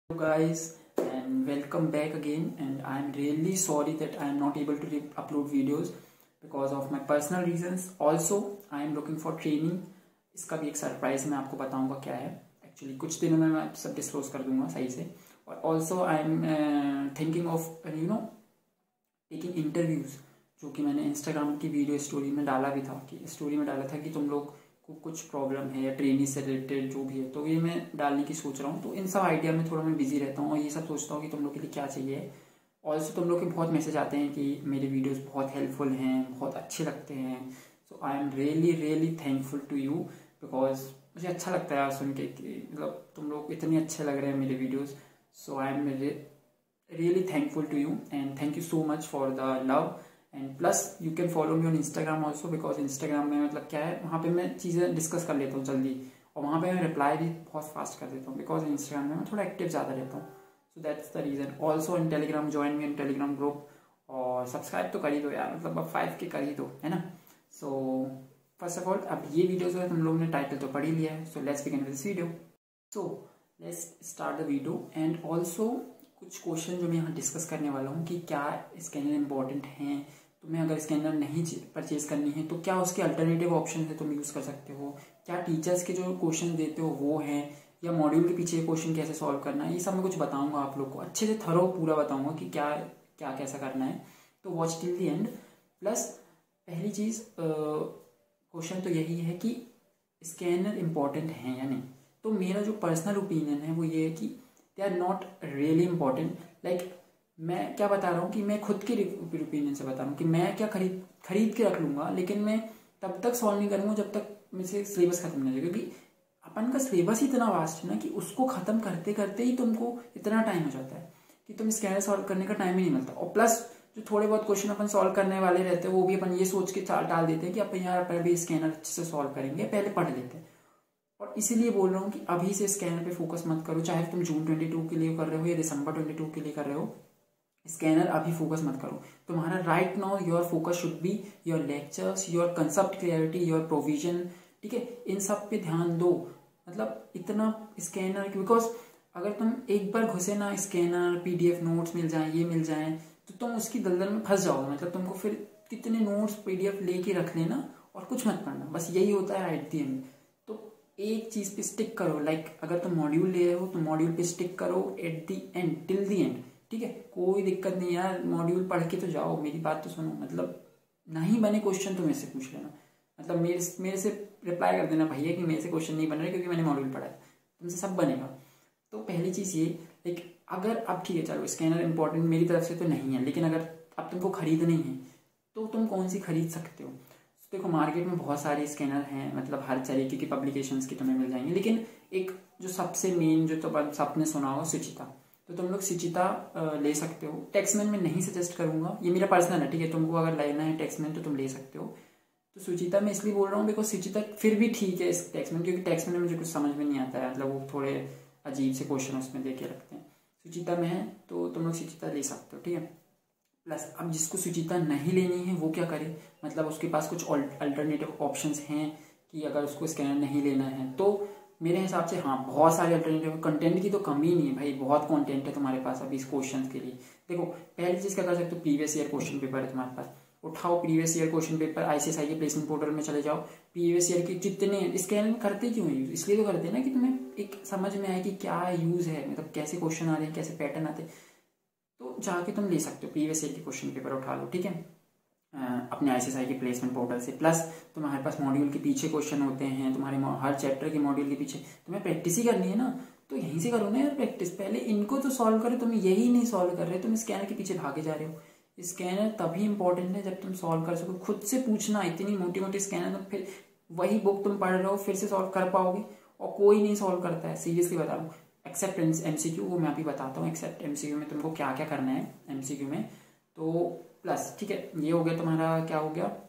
Hello guys, and welcome back again. And I'm really sorry that I'm not able to upload videos because of my personal reasons. Also I am looking for training. इसका भी एक surprise मैं आपको बताऊंगा क्या है. Actually कुछ दिनों में मैं सब डिस्क्लोज कर दूंगा सही से. और also I am thinking of taking interviews, जो कि मैंने इंस्टाग्राम की वीडियो स्टोरी में डाला भी था कि तुम लोग को कुछ प्रॉब्लम है या ट्रेनिंग से रिलेटेड जो भी है, तो ये मैं डालने की सोच रहा हूँ. तो इन सब आइडिया में थोड़ा मैं बिजी रहता हूँ और ये सब सोचता हूँ कि तुम लोग के लिए क्या चाहिए. ऑल्सो तुम लोग के बहुत मैसेज आते हैं कि मेरे वीडियोस बहुत हेल्पफुल हैं, बहुत अच्छे लगते हैं. So I am really thankful to you because मुझे अच्छा लगता है यार सुन के कि मतलब तुम लोग इतने अच्छे लग रहे हैं मेरे videos. So I am really thankful to you and thank you so much for the love. And plus you can follow me on Instagram also because Instagram में मतलब क्या है, वहाँ पे मैं चीज़ें डिस्कस कर लेता हूँ जल्दी और वहाँ पे मैं रिप्लाई भी बहुत फास्ट कर देता हूँ बिकॉज इंस्टाग्राम में मैं थोड़ा एक्टिव ज़्यादा रहता हूँ. So that's the reason. Also in Telegram join me in Telegram group और सब्सक्राइब तो कर ही दो यार, मतलब अब 5K कर ही दो, है ना. सो फर्स्ट ऑफ ऑल अब ये वीडियो जो है तुम लोगों ने टाइटल तो पढ़ ही लिया है. So let's begin with this video. So let's start the video. And also कुछ क्वेश्चन जो मैं यहाँ डिस्कस करने वाला हूँ कि क्या स्कैनर इंपॉर्टेंट हैं. तुम्हें अगर स्कैनर नहीं परचेज करनी है तो क्या उसके अल्टरनेटिव ऑप्शन है, तुम यूज़ कर सकते हो. क्या टीचर्स के जो क्वेश्चन देते हो वो हैं, या मॉड्यूल के पीछे क्वेश्चन कैसे सॉल्व करना है, ये सब मैं कुछ बताऊंगा आप लोग को अच्छे से थरो पूरा बताऊंगा कि क्या क्या कैसा करना है. तो watch till the end. Plus पहली चीज़ क्वेश्चन तो यही है कि स्कैनर इंपॉर्टेंट है या नहीं. तो मेरा जो पर्सनल ओपिनियन है वो ये है कि they are not really important. Like मैं क्या बता रहा हूँ कि मैं खुद के ओपिनियन से बता रहा हूँ कि मैं क्या खरीद के रख लूंगा, लेकिन मैं तब तक सॉल्व नहीं करूंगा जब तक मुझसे सिलेबस खत्म नहीं हो जाए. क्योंकि अपन का सिलेबस ही इतना वास्ट है ना कि उसको खत्म करते करते ही तुमको इतना टाइम हो जाता है कि तुम स्कैनर सॉल्व करने का टाइम ही नहीं मिलता. और प्लस जो थोड़े बहुत क्वेश्चन अपन सॉल्व करने वाले रहते हैं वो भी अपन ये सोच के डाल देते हैं कि अपन यार अपन भी स्कैनर अच्छे से सॉल्व करेंगे, पहले पढ़ लेते हैं. और इसीलिए बोल रहा हूँ कि अभी से स्कैनर पे फोकस मत करो, चाहे तुम जून 22 के लिए कर रहे हो या दिसंबर 22 के लिए कर रहे हो. स्कैनर अभी फोकस मत करो. तुम्हारा right now your focus should be your lectures, your concept clarity, your provision. ठीक है, इन सब पे ध्यान दो. मतलब इतना स्कैनर, बिकॉज अगर तुम एक बार घुसे ना स्कैनर, PDF नोट्स मिल जाए, ये मिल जाए, तो तुम उसकी दलदल में फंस जाओगे. मतलब तुमको फिर कितने नोट्स PDF लेके रख लेना और कुछ मत पढ़ना, बस यही होता है एट द एंड. तो एक चीज पे स्टिक करो. लाइक अगर तुम मॉड्यूल ले रहे हो तो मॉड्यूल पे स्टिक करो at the end, till the end. ठीक है, कोई दिक्कत नहीं यार, मॉड्यूल पढ़ के तो जाओ, मेरी बात तो सुनो. मतलब नहीं बने क्वेश्चन तो मेरे से पूछ लेना, मतलब मेरे से रिप्लाई कर देना भैया कि मेरे से क्वेश्चन नहीं बन रहे क्योंकि मैंने मॉड्यूल पढ़ा है. तुमसे सब बनेगा. तो पहली चीज ये, लाइक अगर अब ठीक है चलो स्कैनर इंपॉर्टेंट मेरी तरफ से तो नहीं है, लेकिन अगर अब तुमको खरीदनी है तो तुम कौन सी खरीद सकते हो. तो देखो मार्केट में बहुत सारे स्कैनर हैं, मतलब हर तरीके की पब्लिकेशंस की तुम्हें मिल जाएंगे, लेकिन एक जो सबसे मेन जो तो सबने सुना हो सुचिता, तो तुम लोग सुचिता ले सकते हो. टेक्समैन में नहीं सजेस्ट करूंगा, ये मेरा पर्सनल है. ठीक है, तुमको अगर लेना है टेक्समैन तो तुम ले सकते हो. तो सुचिता मैं इसलिए बोल रहा हूँ बिकॉज सुचिता फिर भी ठीक है इस टेक्समैन, क्योंकि टेक्समैन में मुझे कुछ समझ में नहीं आता है, मतलब वो थोड़े अजीब से क्वेश्चन उसमें दे के रखते हैं. सुचिता में है तो तुम लोग सुचिता ले सकते हो. ठीक है, प्लस अब जिसको सुचिता नहीं लेनी है वो क्या करे, मतलब उसके पास कुछ अल्टरनेटिव ऑप्शंस हैं कि अगर उसको स्कैनर नहीं लेना है तो मेरे हिसाब से हाँ बहुत सारे अल्टरनेटिव. कंटेंट की तो कमी नहीं है भाई, बहुत कंटेंट है तुम्हारे पास अभी इस क्वेश्चन के लिए. देखो पहली चीज क्या कर सकते हो, प्रीवियस ईयर क्वेश्चन पेपर है तुम्हारे पास, उठाओ previous year question paper, ICSI के प्लेसमेंट पोर्टल में चले जाओ. प्रीवियस ईयर के जितने स्कैनर करते क्यों है यूज, इसलिए तो करते हैं ना कि तुम्हें एक समझ में आए कि क्या यूज है, मतलब कैसे क्वेश्चन आ रहे हैं, कैसे पैटर्न आते हैं. तो जाके तुम ले सकते हो, प्रीवियस ईयर के क्वेश्चन पेपर उठा लो. ठीक है, अपने ICSI के प्लेसमेंट पोर्टल से. प्लस तुम्हारे पास मॉड्यूल के पीछे क्वेश्चन होते हैं, तुम्हारे हर चैप्टर के मॉड्यूल के पीछे तुम्हें प्रैक्टिस ही करनी है ना, तो यहीं से करो ना यार प्रैक्टिस. पहले इनको तो सॉल्व करो, तुम यही नहीं सॉल्व कर रहे, तुम स्कैनर के पीछे भागे जा रहे हो. स्कैनर तभी इंपॉर्टेंट है जब तुम सॉल्व कर सको. खुद से पूछना, इतनी मोटी मोटी स्कैनर तुम फिर वही बुक तुम पढ़ रहे हो फिर से सॉल्व कर पाओगे, और कोई नहीं सॉल्व करता है, सीरियसली बता रहा हूँ. एक्सेप्ट MCQ, वो मैं अभी बताता हूँ. एक्सेप्ट MCQ में तुमको क्या क्या करना है MCQ में. तो प्लस ठीक है, ये हो गया तुम्हारा, क्या हो गया,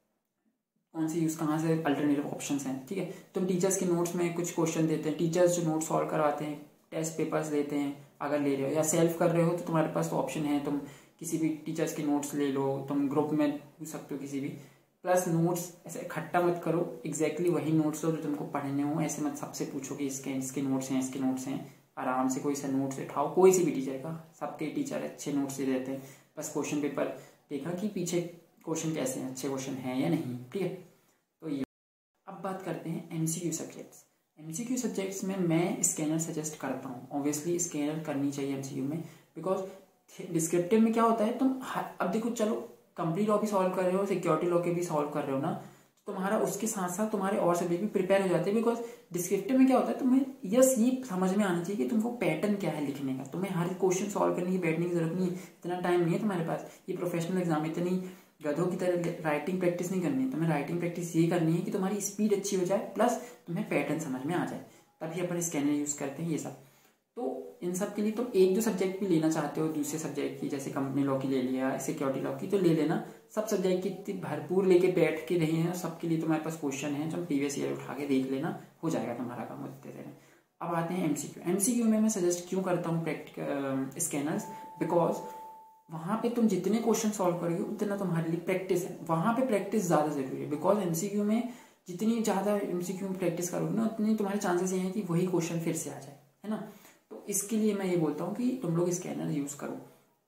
कौन सी यूज कहाँ से अल्टरनेटिव ऑप्शंस हैं. ठीक है, तुम टीचर्स के नोट्स में कुछ क्वेश्चन देते हैं, टीचर्स जो नोट सॉल्व करवाते हैं, टेस्ट पेपर्स देते हैं, अगर ले रहे हो या सेल्फ कर रहे हो तो तुम्हारे पास तो ऑप्शन है, तुम किसी भी टीचर्स के नोट्स ले लो, तुम ग्रुप में पूछ सकते हो किसी भी. प्लस नोट्स ऐसे इकट्ठा मत करो, एग्जैक्टली वही नोट्स लो जो तुमको पढ़ने हो. ऐसे मत सबसे पूछो कि इसके नोट्स हैं, इसके नोट्स हैं. आराम से कोई सा नोट्स उठाओ, कोई सी भी टीचर का, सबके टीचर अच्छे नोट्स दे देते हैं। बस क्वेश्चन पेपर देखा कि पीछे क्वेश्चन कैसे हैं, अच्छे क्वेश्चन हैं या नहीं, ठीक है। तो ये अब बात करते हैं एमसीक्यू सब्जेक्ट्स। एमसीक्यू सब्जेक्ट्स में मैं स्कैनर सजेस्ट करता हूँ। ऑब्वियसली स्कैनर करनी चाहिए एमसीक्यू में, बिकॉज डिस्क्रिप्टिव में क्या होता है, तुम अब देखो, चलो कंप्लीट लॉ भी सॉल्व कर रहे हो, सिक्योरिटी लॉ के भी सॉल्व कर रहे हो ना, तो तुम्हारा उसके साथ साथ तुम्हारे और सब्जेक्ट भी प्रिपेयर हो जाते हैं। बिकॉज डिस्क्रिप्टिव में क्या होता है, तुम्हें यस ये समझ में आना चाहिए कि तुमको पैटर्न क्या है लिखने का। तुम्हें हर क्वेश्चन सॉल्व करने की बैठने की जरूरत नहीं है, इतना टाइम नहीं है तुम्हारे पास। ये प्रोफेशनल एग्जाम, इतनी गधों की तरह राइटिंग प्रैक्टिस नहीं करनी है। तुम्हें राइटिंग प्रैक्टिस ये करनी है कि तुम्हारी स्पीड अच्छी हो जाए, प्लस तुम्हें पैटर्न समझ में आ जाए, तभी अपन स्कैनर यूज करते हैं ये सब। तो इन सब के लिए तुम एक दो सब्जेक्ट भी लेना चाहते हो दूसरे सब्जेक्ट की, जैसे कंपनी लॉ की ले लिया, सिक्योरिटी लॉ की, तो ले लेना। सब सब्जेक्ट की इतनी भरपूर लेके बैठ के नहीं है, सबके लिए तुम्हारे पास क्वेश्चन है जो प्रीवियस ईयर उठा के देख लेना, हो जाएगा तुम्हारा काम उतने देर में। अब आते हैं एमसीक्यू। एमसीक्यू में मैं सजेस्ट क्यों करता हूँ प्रैक्टिकल स्कैनर्स, बिकॉज वहां पे तुम जितने क्वेश्चन सॉल्व करोगे उतना तुम्हारे लिए प्रैक्टिस है। वहां पे प्रैक्टिस ज्यादा जरूरी है, बिकॉज एमसीक्यू में जितनी ज्यादा एमसीक्यू में प्रैक्टिस करोगे ना, उतनी तुम्हारे चांसेस ये हैं कि वही क्वेश्चन फिर से आ जाए, है ना। तो इसके लिए मैं ये बोलता हूँ कि तुम लोग स्कैनर यूज करो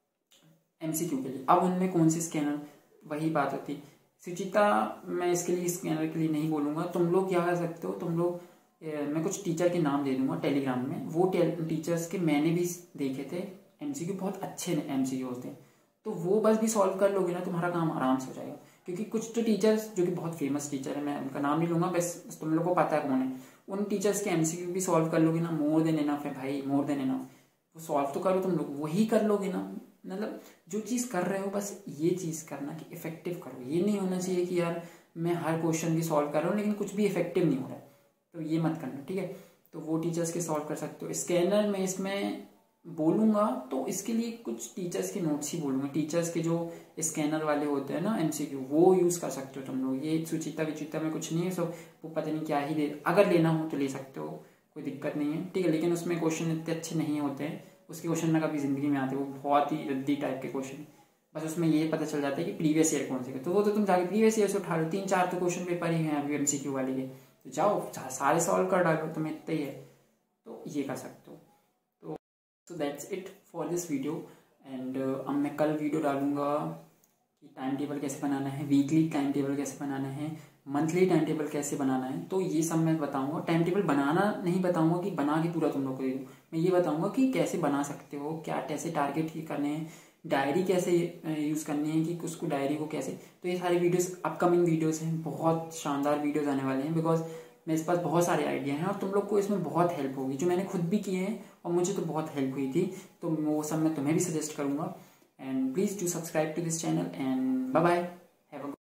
एमसीक्यू के लिए। अब उनमें कौन से स्कैनर, वही बात होती सुचिता, मैं इसके लिए स्कैनर के लिए नहीं बोलूंगा। तुम लोग क्या कर सकते हो, तुम लोग मैं कुछ टीचर के नाम दे दूंगा टेलीग्राम में, वो टीचर्स के मैंने भी देखे थे एमसीक्यू, बहुत अच्छे एमसीक्यू होते हैं, तो वो बस भी सॉल्व कर लोगे ना, तुम्हारा काम आराम से हो जाएगा। क्योंकि कुछ तो टीचर्स जो कि बहुत फेमस टीचर है, मैं उनका नाम नहीं लूंगा, बस तुम लोग को पता है कौन है, उन टीचर्स के एमसीक्यू भी सॉल्व कर लोगे ना, मोर देन इनफ है भाई, मोर देन इनफ। वो सॉल्व तो करो, तुम लोग वही कर लोगे ना। मतलब जो चीज कर रहे हो बस ये चीज करना कि इफेक्टिव करो। ये नहीं होना चाहिए कि यार मैं हर क्वेश्चन भी सॉल्व कर रहा हूँ लेकिन कुछ भी इफेक्टिव नहीं हो रहा है, तो ये मत करना, ठीक है। तो वो टीचर्स के सॉल्व कर सकते हो। स्कैनर में इसमें बोलूंगा तो इसके लिए कुछ टीचर्स के नोट्स ही बोलूंगा। टीचर्स के जो स्कैनर वाले होते हैं ना एमसीक्यू, वो यूज कर सकते हो तुम लोग। ये सुचिता विचिता में कुछ नहीं है, सब वो पता नहीं क्या ही दे, अगर लेना हो तो ले सकते हो, कोई दिक्कत नहीं है, ठीक है। लेकिन उसमें क्वेश्चन इतने अच्छे नहीं होते हैं, उसके क्वेश्चन ना कभी जिंदगी में आते, वो बहुत ही रद्दी टाइप के क्वेश्चन। बस उसमें ये पता चल जाता है कि प्रीवियस ईयर कौन से के, तो वो तो तुम जाके प्रीवियस ईयर से उठा लो। 3-4 तो क्वेश्चन पेपर ही हैं अभी एमसीक्यू वाले के, तो जाओ सारे सॉल्व कर डालो, तुम्हें इतना ही है, तो ये कर सकते हो। तो that's it for this video. And अब मैं कल वीडियो डालूंगा कि टाइम टेबल कैसे बनाना है, वीकली टाइम टेबल कैसे बनाना है, मंथली टाइम टेबल कैसे बनाना है, तो ये सब मैं बताऊंगा। टाइम टेबल बनाना नहीं बताऊंगा कि बना के पूरा तुम लोग को दे दूँ, मैं ये बताऊंगा कि कैसे बना सकते हो, क्या कैसे टारगेट करने हैं, डायरी कैसे यूज करनी है कि उसको डायरी को कैसे। तो ये सारी वीडियोस अपकमिंग वीडियोस हैं, बहुत शानदार वीडियोस आने वाले हैं, बिकॉज मेरे पास बहुत सारे आइडिया हैं और तुम लोग को इसमें बहुत हेल्प होगी, जो मैंने खुद भी किए हैं और मुझे तो बहुत हेल्प हुई थी, तो वो सब मैं तुम्हें भी सजेस्ट करूंगा। And please do subscribe to this channel and bye bye.